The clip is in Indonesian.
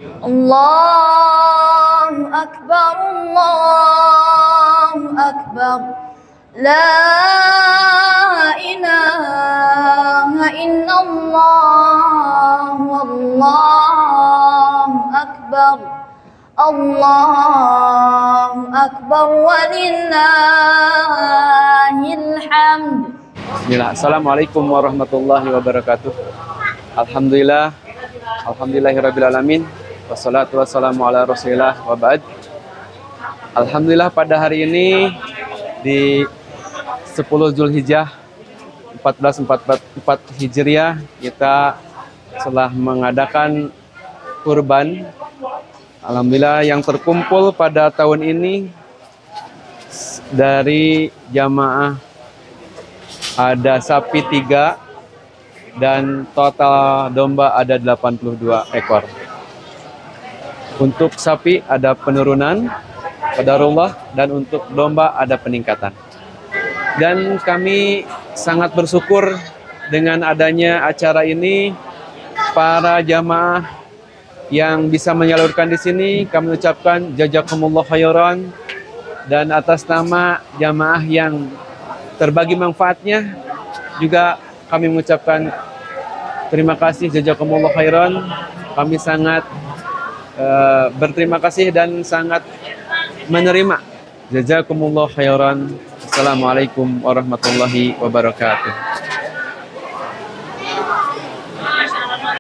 Allahu Akbar, Allahu Akbar. La ilaha illallah, Wallahu Akbar. Allahu Akbar walillahil hamd. Bismillah. Assalamualaikum warahmatullahi wabarakatuh. Alhamdulillahirabbil alamin. Wassalatu wassalamu ala Rasulillah wa ba'd. Alhamdulillah pada hari ini di 10 Zulhijjah 1444 Hijriah kita telah mengadakan kurban. Alhamdulillah yang terkumpul pada tahun ini dari jamaah ada sapi 3 dan total domba ada 82 ekor. Untuk sapi ada penurunan qadarullah dan untuk domba ada peningkatan. Dan kami sangat bersyukur dengan adanya acara ini, para jamaah yang bisa menyalurkan di sini kami ucapkan jazakumullah khairan, dan atas nama jamaah yang terbagi manfaatnya juga kami mengucapkan terima kasih jazakumullah khairan. Kami sangat berterima kasih dan sangat menerima. Jazakumullah khairan. Assalamualaikum warahmatullahi wabarakatuh.